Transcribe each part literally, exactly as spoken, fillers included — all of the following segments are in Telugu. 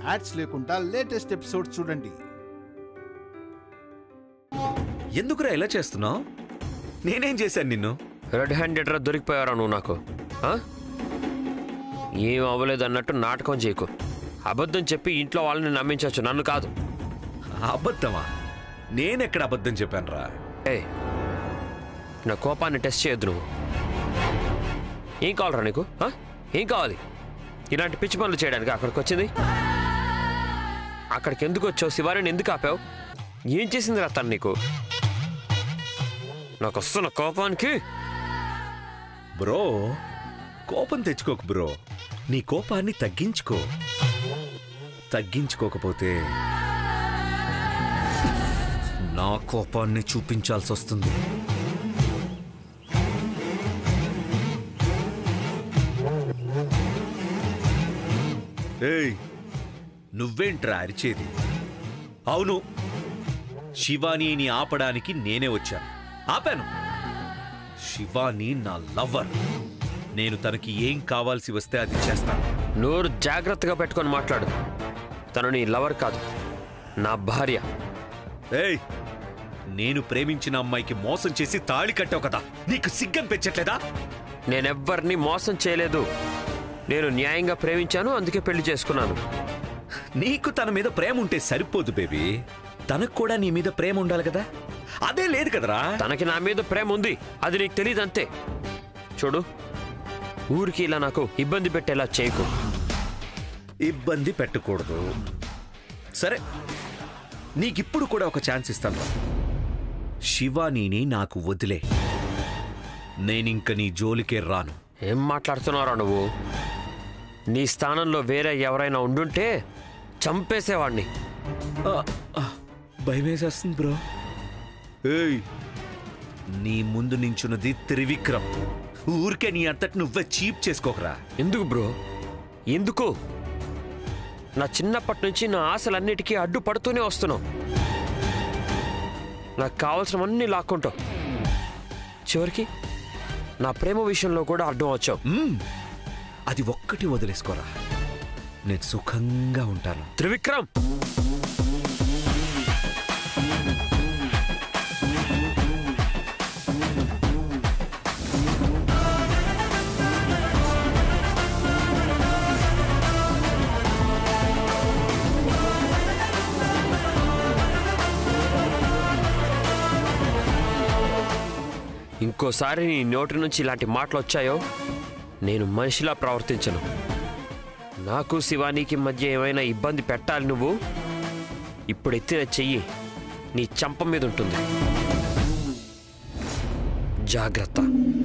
యాడ్స్ లేకుండా లేటెస్ట్ ఎపిసోడ్ చూడండి. ఎందుకురా ఇలా చేస్తున్నావు? నేనేం చేశాను నిన్ను? రెడ్ హ్యాండెడ్ రా దొరికిపోయారా నువ్వు నాకు? ఏం అవ్వలేదు అన్నట్టు నాటకం చేయకు. అబద్ధం చెప్పి ఇంట్లో వాళ్ళని నమ్మించవచ్చు, నన్ను కాదు. అబద్ధమా? నేనెక్కడ అబద్ధం చెప్పాను రా? ఏ నా కోపాన్ని టెస్ట్ చేయొద్దు నువ్వు. ఏం కావాలరా నీకు? ఏం కావాలి? ఇలాంటి పిచ్చి పనులు చేయడానికి అక్కడికి వచ్చింది? అక్కడికి ఎందుకు వచ్చావు? శివారిని ఎందుకు ఆపావు? ఏం చేసింది రా తను నీకు? నాకు వస్తున్న కోపానికి. బ్రో కోపం తెచ్చుకోకు బ్రో, నీ కోపాన్ని తగ్గించుకో. తగ్గించుకోకపోతే నా కోపాన్ని చూపించాల్సి వస్తుంది. ఏయ్ నువ్వేంట్రా అరిచేది? అవును, శివానీని ఆపడానికి నేనే వచ్చాను. ఆపాను. శివాని నా లవర్. నేను తనకి ఏం కావాల్సి వస్తే అది చేస్తాను. నోరు జాగ్రత్తగా పెట్టుకొని మాట్లాడు. తను నీ లవర్ కాదు, నా భార్య. ఏయ్ నేను ప్రేమించిన అమ్మాయికి మోసం చేసి తాళి కట్టావు కదా, నీకు సిగ్గని పెంచట్లేదా? నేనెవ్వరిని మోసం చేయలేదు. నేను న్యాయంగా ప్రేమించాను, అందుకే పెళ్లి చేసుకున్నాను. నీకు తన మీద ప్రేమ ఉంటే సరిపోదు బేబీ, తనకు కూడా నీ మీద ప్రేమ ఉండాలి కదా. అదే లేదు కదరా. తనకి నా మీద ప్రేమ ఉంది, అది నీకు తెలియదు అంతే. చూడు, ఊరికి ఇలా నాకు ఇబ్బంది పెట్టేలా చేయకు. ఇబ్బంది పెట్టకూడదు. సరే, నీకిప్పుడు కూడా ఒక ఛాన్స్ ఇస్తాను. శివానీని నాకు వదిలే, నేనింక నీ జోలికే రాను. ఏం మాట్లాడుతున్నారా నువ్వు? నీ స్థానంలో వేరే ఎవరైనా ఉండుంటే చంపేసేవాడిని. భయమేసేస్తుంది బ్రో. ఏయ్ నీ ముందు నించున్నది త్రివిక్రమ్. ఊరికే నీ అంతటి నువ్వే చీప్ చేసుకోకరా. ఎందుకు బ్రో? ఎందుకు? నా చిన్నప్పటి నుంచి నా ఆశలన్నిటికీ అడ్డుపడుతూనే వస్తున్నావు. నాకు కావాల్సినవన్నీ లాక్కుంటావు. చివరికి నా ప్రేమ విషయంలో కూడా అడ్డం వచ్చావు. అది ఒక్కటి వదిలేసుకోరా, నేను సుఖంగా ఉంటాను. త్రివిక్రమ్, ఇంకోసారి నీ నోటి నుంచి ఇలాంటి మాటలు వచ్చాయో నేను మనిషిలా ప్రవర్తించను. నాకు శివానీకి మధ్య ఏమైనా ఇబ్బంది పెట్టాలి నువ్వు, ఇప్పుడు ఎత్తిన చెయ్యి నీ చంప మీద ఉంటుంది. జాగ్రత్త.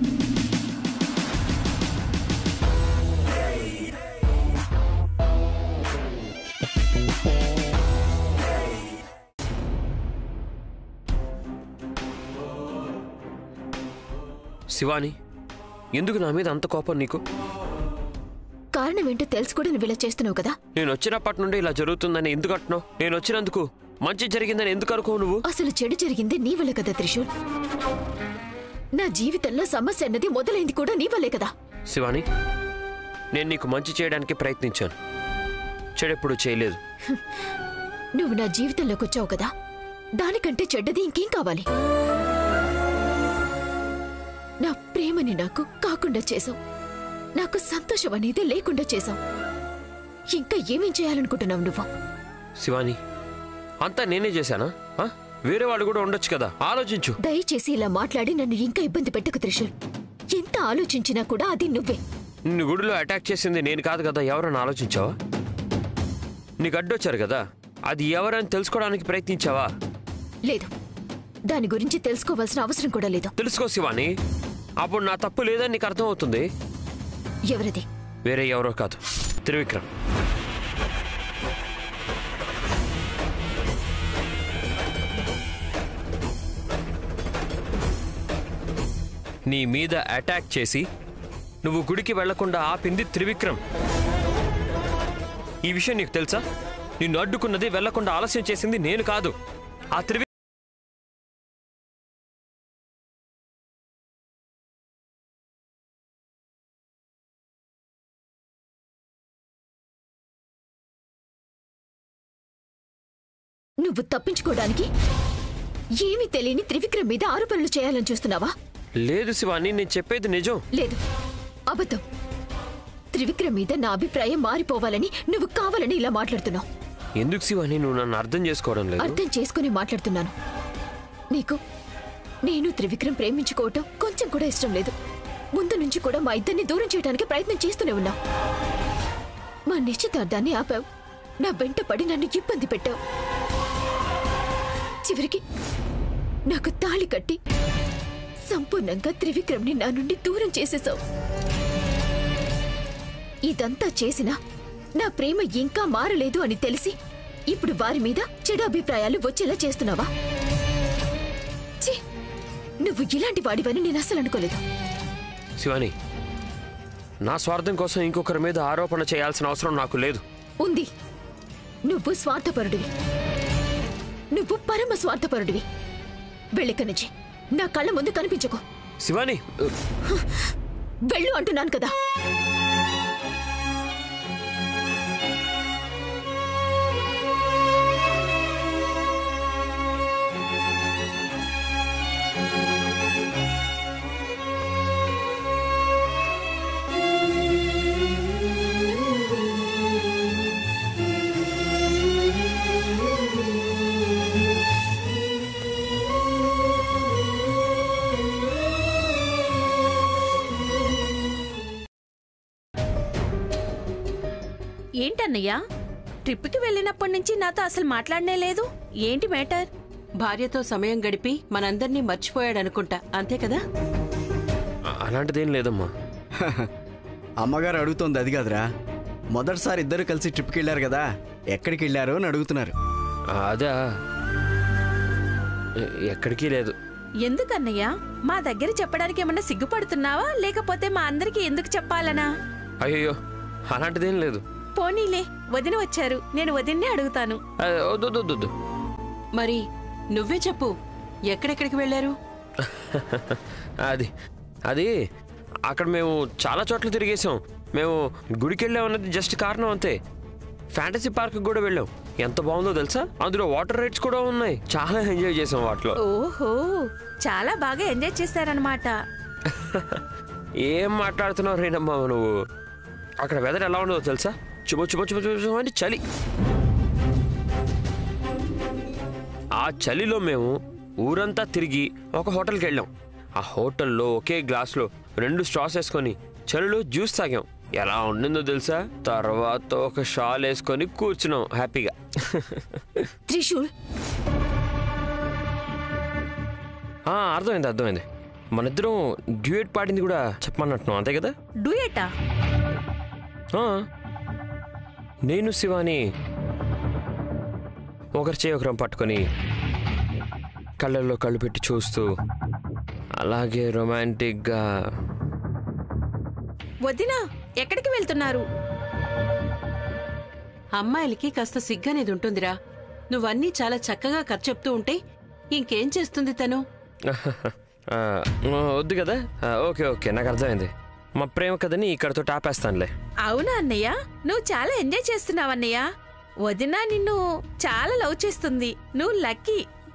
శివాని, ఎందుకు నా మీద అంత కోపం నీకు? కారణం ఏంటో తెలుసు కూడా నువ్వు ఇలా చేస్తున్నావు కదా. నేను వచ్చినప్పటి నుండి ఇలా జరుగుతుందని ఎందుకు అంటున్నావు? నేను వచ్చినందుకు మంచి జరిగిందని ఎందుకు అనుకో నువ్వు? అసలు చెడు జరిగిందే నీ వల్లే కదా త్రిశూల్. నా జీవితంలో సమస్య అన్నది మొదలైంది కూడా నీ వల్లే కదా. శివాని, నేను నీకు మంచి చేయడానికి ప్రయత్నించాను, చెడెప్పుడు చేయలేదు. నువ్వు నా జీవితంలోకి వచ్చావు కదా, దానికంటే చెడ్డది ఇంకేం కావాలి? నా ప్రేమని నాకు కాకుండా చేసావు, నాకు సంతోషం అనేది లేకుండా చేసావు. ఇంకా ఏమేం చేయాలనుకుంటున్నావు నువ్వు? శివాని, అంతా నేనే చేశానా? వేరే వాళ్ళు కూడా ఉండొచ్చు కదా, ఆలోచించు. దయచేసి ఇలా మాట్లాడి నన్ను ఇంకా ఇబ్బంది పెట్టకు త్రిశూల్. ఎంత ఆలోచించినా కూడా అది నువ్వే. నిన్ను గుడిలో అటాక్ చేసింది నేను కాదు కదా, ఎవరని ఆలోచించావా? నీకు అడ్డొచ్చారు కదా, అది ఎవరని తెలుసుకోవడానికి ప్రయత్నించావా? లేదు, దాని గురించి తెలుసుకోవాల్సిన అవసరం కూడా లేదు. తెలుసుకో శివాని, అప్పుడు నా తప్పు లేదని నీకు అర్థమవుతుంది. ఎవరిది? వేరే ఎవరో కాదు, త్రివిక్రమ్. నీ మీద అటాక్ చేసి నువ్వు గుడికి వెళ్లకుండా ఆపింది త్రివిక్రమ్. ఈ విషయం నీకు తెలుసా? నిన్ను అడ్డుకున్నది, వెళ్లకుండా ఆలస్యం చేసింది నేను కాదు, ఆ త్రివిక్రమ్. నువ్వు తప్పించుకోవడానికి ఏమీ తెలియని త్రివిక్రమ్ మీద ఆరోపణలు చేయాలని చూస్తున్నావా? లేదు శివాని, నేను చెప్పేది నిజం. లేదు, అబద్ధం. త్రివిక్రమ్ మీద నా అభిప్రాయం మారిపోవాలని నువ్వు కావాలని ఇలా మాట్లాడుతున్నావు. ఎందుకు శివాని నువ్వు నన్ను అర్థం చేసుకోవడం లేదు? అర్థం చేసుకుని మాట్లాడుతున్నాను. నీకు నేను త్రివిక్రమ్ ప్రేమించుకోవటం కొంచెం కూడా ఇష్టం లేదు. ముందు నుంచి కూడా మా ఇద్దరిని దూరం చేయడానికి ప్రయత్నం చేస్తూనే ఉన్నావు. మా నిశ్చితార్థాన్ని ఆపావు. నా వెంట పడి నన్ను ఇబ్బంది పెట్టావు. చివరికి నాకు తాళి కట్టి సంపూర్ణంగా త్రివిక్రమ్ని నా నుండి దూరం చేసేశావు. ఇదంతా చేసినా నా ప్రేమ ఇంకా మారలేదు అని తెలిసి ఇప్పుడు వారి మీద చెడు అభిప్రాయాలు వచ్చేలా చేస్తున్నావా? ఛీ, నువ్వు ఇలాంటి వాడివని నేను అసలు అనుకోలేదు. శివాని, నా స్వార్థం కోసం ఇంకొకరి మీద ఆరోపణ చేయాల్సిన అవసరం నాకు లేదు. ఉంది. నువ్వు స్వార్థపరుడివి. నువ్వు పరమ స్వార్థపరుడివి. వెళ్ళిక నుంచి నా కళ్ళ ముందు కనిపించకు. శివాని, వెళ్ళు అంటున్నాను కదా. ఏంటన్నయ్యా, ట్రిప్కి వెళ్ళినప్పటి నుంచి నాతో అసలు మాట్లాడనే లేదు. ఏంటి మ్యాటర్? భార్యతో సమయం గడిపి మనందర్నీ మర్చిపోయాడనుకుంటా, అంతే కదా? అలాంటిదేం లేదమ్మా. అమ్మగారు అడుగుతోంది అది కాదురా. మొదటిసారి ఇద్దరు కలిసి ట్రిప్కి వెళ్ళారు కదా, ఎక్కడికి వెళ్ళారు అని అడుగుతున్నారు. అదా, ఎక్కడికి లేదు. ఎందుకన్నయ్యా? మా దగ్గర చెప్పడానికి ఏమన్నా సిగ్గుపడుతున్నావా, లేకపోతే మా అందరికి ఎందుకు చెప్పాలనా? అయ్యో, అలాంటిదేం లేదు. పోనీలే, వదిన వచ్చారు, నేను వదిన్నే అడుగుతాను. వద్దు. మరి నువ్వే చెప్పు, ఎక్కడెక్కడికి వెళ్ళారు? అది అది అక్కడ మేము చాలా చోట్ల తిరిగేసాం. మేము గుడికి వెళ్ళామన్నది జస్ట్ కారణం అంతే. ఫ్యాంటసీ పార్క్ కూడా వెళ్ళాం. ఎంత బాగుందో తెలుసా? అందులో వాటర్ రైడ్స్ కూడా ఉన్నాయి. చాలా ఎంజాయ్ చేసాం వాటిలో. ఓహో, చాలా బాగా ఎంజాయ్ చేశారనమాట. ఏం మాట్లాడుతున్నావు రేనమ్మా నువ్వు? అక్కడ వెదర్ ఎలా ఉండదో తెలుసా? చుబో చుబో చుబో చుబో అని చలి. ఆ చలిలో మేము ఊరంతా తిరిగి ఒక హోటల్కి వెళ్ళాం. ఆ హోటల్లో ఒకే గ్లాస్లో రెండు స్ట్రాస్ వేసుకొని చలిలో జ్యూస్ తాగాం. ఎలా ఉండిందో తెలుసా? తర్వాత ఒక షాల్ వేసుకొని కూర్చున్నాం హ్యాపీగా. త్రిశూల్, అర్థమైంది అర్థమైంది. మనిద్దరం డ్యూయట్ పాడింది కూడా చెప్పమన్నట్టున్నాం, అంతే కదా? డూయేటా? నేను శివాని ఒకరి చేయి ఒకరం పట్టుకొని కళ్ళల్లో కళ్ళు పెట్టి చూస్తూ అలాగే రొమాంటిక్గా. వదినా, ఎక్కడికి వెళ్తున్నారు? అమ్మాయిలకి కాస్త సిగ్గనేది ఉంటుందిరా. నువ్వన్నీ చాలా చక్కగా కథ చెప్తూ ఉంటే ఇంకేం చేస్తుంది తను? వద్దు కదా. ఓకే ఓకే, నాకు అర్థమైంది. మా ప్రేమ కథని ఇక్కడతో టాపేస్తానులే. అవునా అన్నయ్య, నువ్వు చాలా ఎంజాయ్ చేస్తున్నావన్నయ్య. వదినా నిన్ను చాలా లవ్ చేస్తుంది. నువ్వు లక్కీ.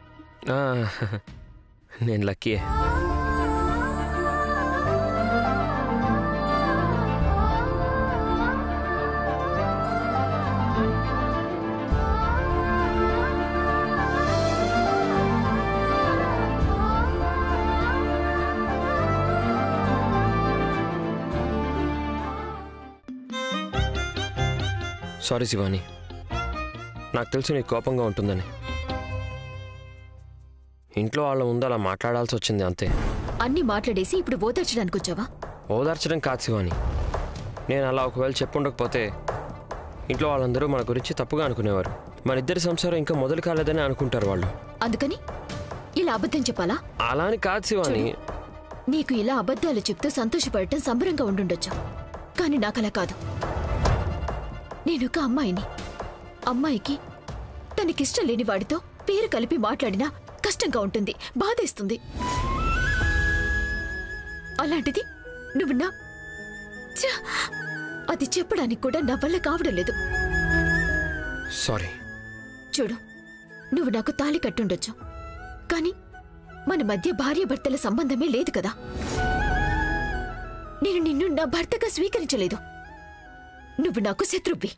నేను లక్కీయే. సారీ శివాని, నాకు తెలుసు నీకు కోపంగా ఉంటుందని. ఇంట్లో వాళ్ళ ముందు అలా మాట్లాడాల్సి వచ్చింది, అంతే. అన్ని మాట్లాడేసి ఇప్పుడు ఓదార్చడానికి వచ్చావా? ఓదార్చడం కాదు శివాని. నేను అలా ఒకవేళ చెప్పుండకపోతే ఇంట్లో వాళ్ళందరూ మన గురించి తప్పుగా అనుకునేవారు. మన ఇద్దరి సంసారం ఇంకా మొదలు కాలేదని అనుకుంటారు వాళ్ళు. అందుకని ఇలా అబద్ధం చెప్పాలా? అలా అని కాదు శివాని. నీకు ఇలా అబద్ధాలు చెప్తూ సంతోషపడటం సంబరంగా ఉండుండొచ్చు, కానీ నాకలా కాదు. నేనొక అమ్మాయిని. అమ్మాయికి తనకిష్టం లేని వాడితో పేరు కలిపి మాట్లాడినా కష్టంగా ఉంటుంది, బాధేస్తుంది. అలాంటిది నువ్వు నా అది చెప్పడానికి కూడా నా వల్ల కావడం లేదు. సారీ. చూడు, నువ్వు నాకు తాళి కట్టుండొచ్చు, కానీ మన మధ్య భార్యాభర్తల సంబంధమే లేదు కదా. నేను నిన్ను నా భర్తగా స్వీకరించలేదు. నువ్వు నాకు శత్రువ్వి.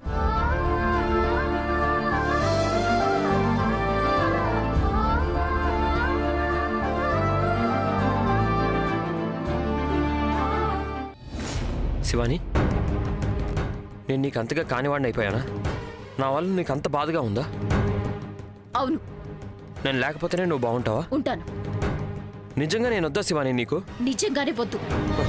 శివాని, నేను నీకు అంతగా కానివాడిని అయిపోయానా? నా వల్ల నీకు అంత బాధగా ఉందా? అవును. నేను లేకపోతేనే నువ్వు బాగుంటావా? ఉంటాను. నిజంగా నేను వద్దా శివాని నీకు? నిజంగానే వద్దు.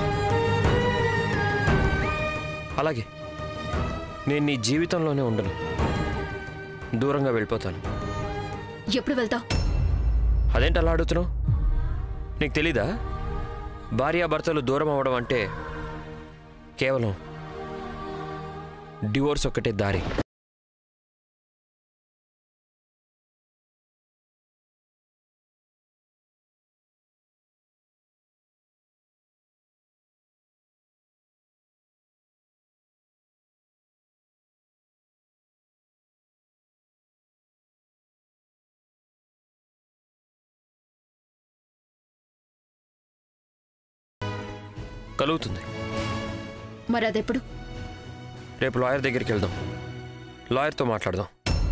అలాగే నేను నీ జీవితంలోనే ఉండను, దూరంగా వెళ్ళిపోతాను. ఎప్పుడు వెళ్తావు? అదేంటి అలా అడుగుతున్నావు? నీకు తెలీదా? భార్యాభర్తలు దూరం అవ్వడం అంటే కేవలం డివోర్స్ ఒక్కటే దారి. కలుగుతుంది. మరి అదెప్పుడు? రేపు లాయర్ దగ్గరికి వెళ్దాం, లాయర్తో మాట్లాడదాం,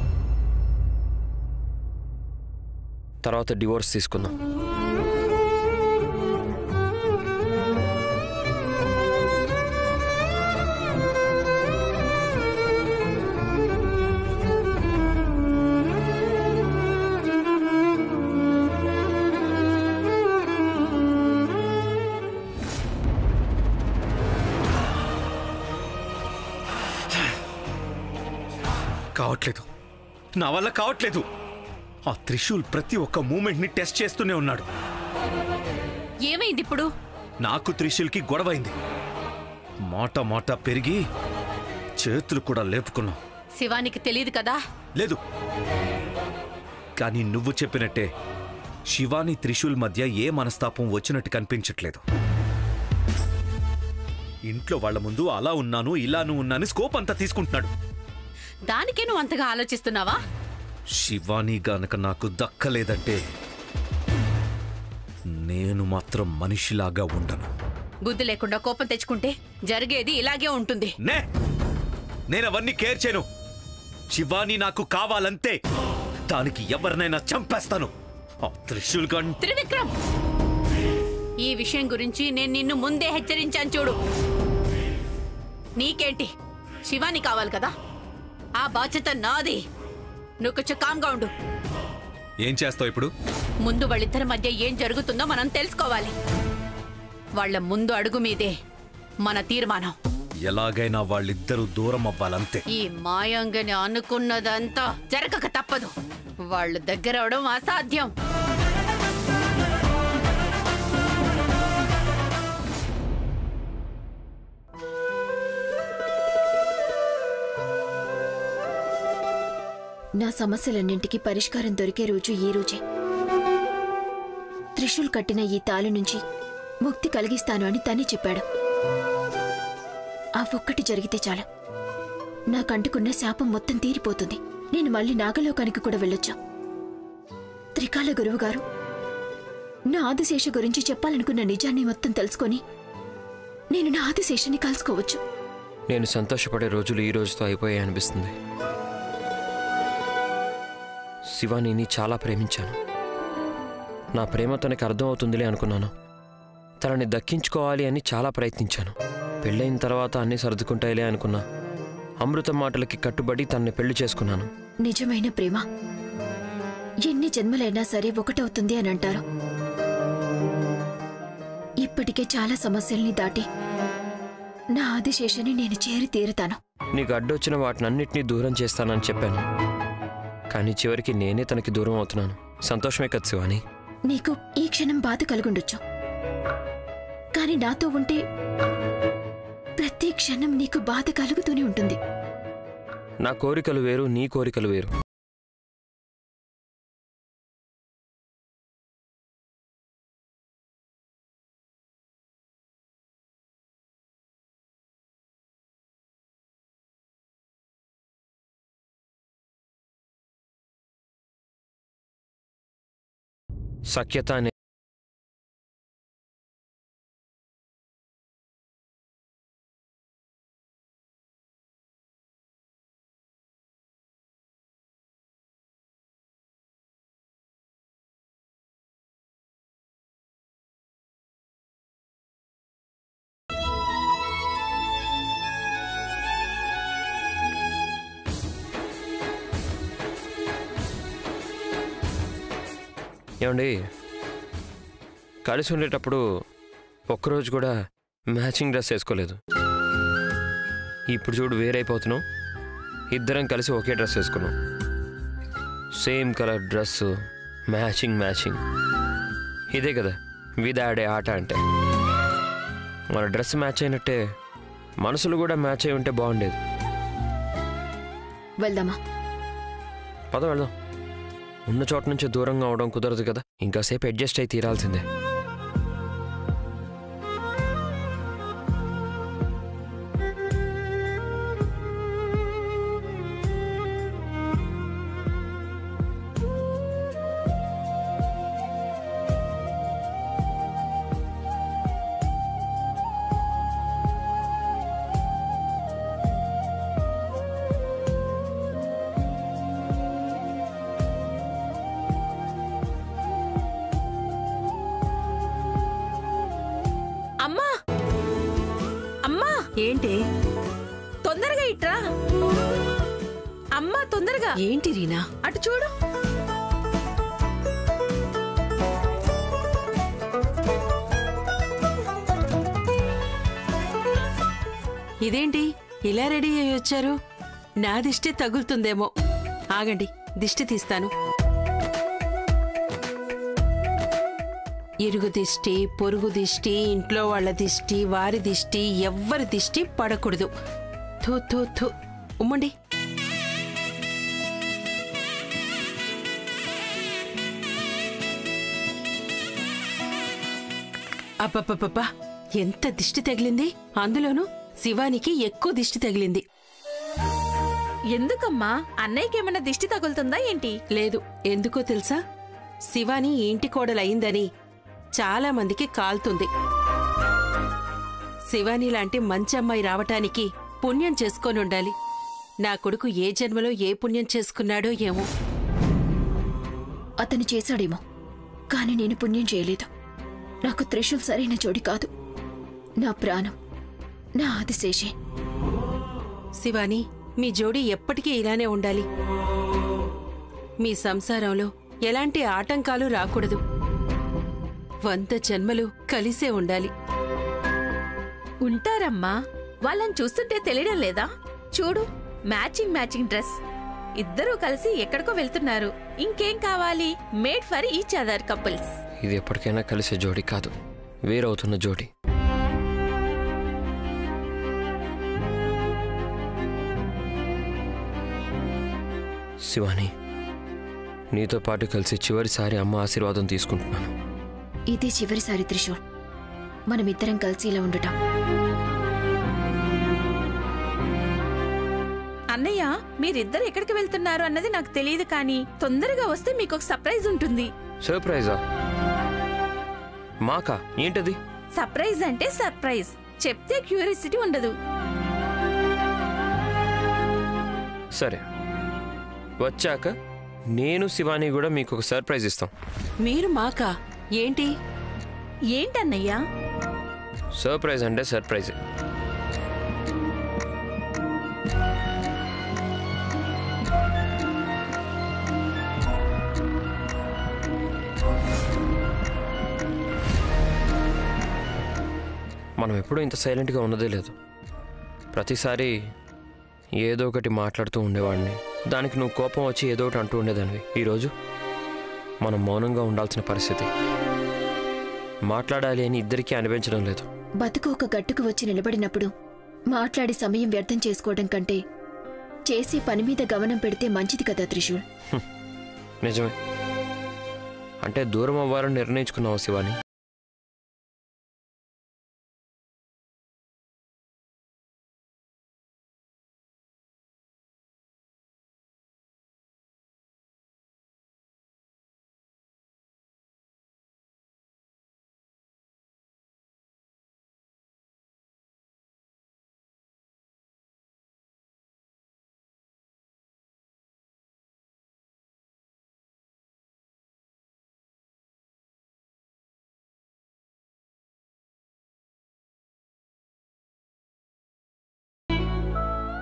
తర్వాత డివోర్స్ తీసుకుందాం. కావట్లేదు, నా వల్ల కావట్లేదు. ఆ త్రిశూల్ ప్రతి ఒక్క మూమెంట్ ని టెస్ట్ చేస్తూనే ఉన్నాడు. ఏమైంది ఇప్పుడు? నాకు త్రిశూల్కి గొడవైంది. మాట మాట పెరిగి చేతులు కూడా లేపుకున్నాం. శివానికి తెలియదు కదా? లేదు, కానీ నువ్వు చెప్పినట్టే శివాని త్రిశూల్ మధ్య ఏ మనస్తాపం వచ్చినట్టు కనిపించట్లేదు. ఇంట్లో వాళ్ల ముందు అలా ఉన్నాను ఇలాను ఉన్నాను స్కోప్ అంతా తీసుకుంటున్నాడు. దానికే నువ్వు అంతగా ఆలోచిస్తున్నావా? శివాని గనక నాకు దక్కలేదంటే నేను మాత్రం మనిషిలాగా ఉండను. బుద్ధి లేకుండా కోపం తెచ్చుకుంటే జరిగేది ఇలాగే ఉంటుంది. నే నేనవన్నీ కేర్ చేయను. శివాని నాకు కావాలంతే, దానికి ఎవరినైనా చంపేస్తాను. ఆ త్రిశూల్ గన్. త్రివిక్రమ్, ఈ విషయం గురించి నేను నిన్ను ముందే హెచ్చరించాను చూడు. నీకేంటి, శివాని కావాలి కదా, ఆ బాధ్యత నాది. నువ్వు కొంచెం కామ్గా ఉండు. ఏం చేస్తావు ఇప్పుడు? ముందు వాళ్ళిద్దరి మధ్య ఏం జరుగుతుందో మనం తెలుసుకోవాలి. వాళ్ళ ముందు అడుగు మీదే మన తీర్మానం. ఎలాగైనా వాళ్ళిద్దరూ దూరం అవ్వాలంతే. ఈ మాయాంగని అనుకున్నదంతా జరగక తప్పదు. వాళ్ళు దగ్గర అవడం అసాధ్యం. నా సమస్యలన్నింటికీ పరిష్కారం దొరికే రోజు ఈ రోజే. త్రిశూల్ కట్టిన ఈ తాళి నుంచి ముక్తి కలిగిస్తాను అని తనే చెప్పాడు. ఆ ఒక్కటి జరిగితే చాలు, నాకంటుకున్న శాపం మొత్తం తీరిపోతుంది. నేను మళ్ళీ నాగలోకానికి కూడా వెళ్ళొచ్చా. త్రికాల గురువు గారు నా ఆదిశేష గురించి చెప్పాలనుకున్న నిజాన్ని మొత్తం తెలుసుకొని నేను నా ఆదిశేషని కలుసుకోవచ్చు. నేను సంతోషపడే రోజులు ఈ రోజుతో అయిపోయాయి అనిపిస్తుంది. శివానీని చాలా ప్రేమించాను. నా ప్రేమ తనకి అర్థం అవుతుందిలే అనుకున్నాను. తనని దక్కించుకోవాలి అని చాలా ప్రయత్నించాను. పెళ్ళైన తర్వాత అన్నీ సర్దుకుంటాయిలే అనుకున్నా. అమృత మాటలకి కట్టుబడి తనని పెళ్లి చేసుకున్నాను. నిజమైన ప్రేమ ఎన్ని జన్మలైనా సరే ఒకటవుతుంది అని అంటారు. ఇప్పటికే చాలా సమస్యల్ని దాటి నా ఆదిశేషని నేను చేరి తీరుతాను. నీకు అడ్డొచ్చిన వాటినన్నిటినీ దూరం చేస్తానని చెప్పాను, కానీ చివరికి నేనే తనకి దూరం అవుతున్నాను. సంతోషమే కదా శివాని? నీకు ఈ క్షణం బాధ కలుగుండొచ్చు, కానీ నాతో ఉంటే ప్రతి క్షణం నీకు బాధ కలుగుతూనే ఉంటుంది. నా కోరికలు వేరు, నీ కోరికలు వేరు. సఖ్యత అనే ఏమండి కలిసి ఉండేటప్పుడు ఒక్కరోజు కూడా మ్యాచింగ్ డ్రెస్ వేసుకోలేదు. ఇప్పుడు చూడు వేరైపోతున్నాం. ఇద్దరం కలిసి ఒకే డ్రెస్ వేసుకున్నాం. Same colour dress, matching matching. ఇదే కదా విధ ఆడే ఆట అంటే. మన డ్రెస్ మ్యాచ్ అయినట్టే మనసులు కూడా మ్యాచ్ అయి ఉంటే బాగుండేది. వెళ్దామా? పద వెళ్దాం. ఉన్న చోట నుంచి దూరంగా అవడం కుదరదు కదా, ఇంకాసేపు అడ్జస్ట్ అయి తీరాల్సిందే. అమ్మా అమ్మా ఏంటి తొందరగా ఇట్రా. అమ్మా తొందరగా. ఏంటి రీనా? అటు చూడు. ఇదేంటి ఇలా రెడీ అయ్యి వచ్చారు? నా దిష్టి తగులుతుందేమో. ఆగండి, దిష్టి తీస్తాను. ఇరుగు దిష్టి, పొరుగు దిష్టి, ఇంట్లో వాళ్ళ దిష్టి, వారి దిష్టి, ఎవ్వరి దిష్టి పడకూడదు. థూ థూ థూ. ఉమ్మండి. అబ్బబ్బబ్బా, ఎంత దిష్టి తగిలింది! అందులోనూ శివానికి ఎక్కువ దిష్టి తగిలింది. ఎందుకమ్మా? అన్నయ్యకేమన్నా దిష్టి తగులుతుందా ఏంటి? లేదు, ఎందుకో తెలుసా? శివాని ఈ ఇంటి కోడలయిందని చాలా మందికి కాల్తుంది. శివాని లాంటి మంచి అమ్మాయి రావటానికి పుణ్యం చేసుకొనుండాలి. నా కొడుకు ఏ జన్మలో ఏ పుణ్యం చేసుకున్నాడో ఏమో. అతను చేశాడేమో, కాని నేను పుణ్యం చేయలేదు. నాకు త్రిశూల్ సరైన జోడి కాదు. నా ప్రాణం, నా ఆదిశేషే. శివాని, మీ జోడి ఎప్పటికీ ఇలానే ఉండాలి. మీ సంసారంలో ఎలాంటి ఆటంకాలు రాకూడదు. వంద జన్మలు కలిసే ఉండాలి. ఉంటారమ్మా. వాళ్ళని చూస్తుంటే తెలియడం లేదా? చూడు, మ్యాచింగ్ మ్యాచింగ్ డ్రెస్. ఇద్దరూ కలిసి ఎక్కడికో వెళ్తున్నారు. ఇంకేం కావాలి? Made for each other couples. ఇది ఎప్పటికైనా కలిసే జోడి కాదు, వేరవుతున్న జోడి. శివాని, నీతో పాటు కలిసి చివరిసారి అమ్మ ఆశీర్వాదం తీసుకుంటున్నాను. ఇదే చివరిసారి త్రిశూల్, మనమిద్దరం కలిసి ఇలా ఉండటం. అన్నయ్య, మీరిద్దరు ఎక్కడికి వెళ్తున్నారు అన్నది నాకు తెలియదు, కానీ తొందరగా వస్తే మీకు ఒక సర్ప్రైజ్ ఉంటుంది. సర్ప్రైజా? మాకా? ఏంటది? సర్ప్రైజ్ అంటే సర్ప్రైజ్. చెప్తే క్యూరియాసిటీ ఉండదు. సరే, వచ్చాక నేను శివాని కూడా మీకు ఒక సర్ప్రైజ్ ఇస్తాం. మీరు మాకా? ఏంటి? ఏంటన్నయ్యా? సర్ప్రైజ్ అంటే సర్ప్రైజ్. మనం ఎప్పుడూ ఇంత సైలెంట్గా ఉన్నదే లేదు. ప్రతిసారి ఏదో ఒకటి మాట్లాడుతూ ఉండేవాడిని. దానికి నువ్వు కోపం వచ్చి ఏదో ఒకటి అంటూ ఉండేదానివి. ఈరోజు మనం మౌనంగా ఉండాల్సిన పరిస్థితి. మాట్లాడాలి అని ఇద్దరికీ అనిపించడం లేదు. బతుకు ఒక గట్టుకు వచ్చి నిలబడినప్పుడు మాట్లాడి సమయం వ్యర్థం చేసుకోవడం కంటే చేసే పని మీద గమనం పెడితే మంచిది కదా త్రిశూల్. నిజమే. అంటే దూరం అవ్వాలని నిర్ణయించుకున్నావు శివాని.